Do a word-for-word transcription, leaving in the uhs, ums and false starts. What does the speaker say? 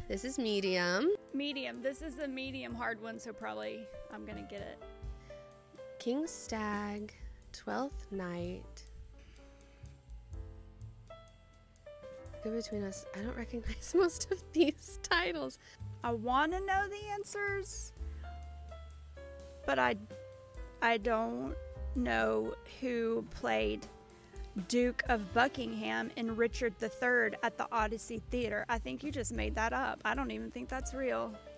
This is medium. Medium. This is the medium hard one, so probably I'm going to get it. King Stag, Twelfth Night. Go between us. I don't recognize most of these titles. I want to know the answers, but I, I don't know who played Duke of Buckingham in Richard the Third at the Odyssey Theater. I think you just made that up. I don't even think that's real.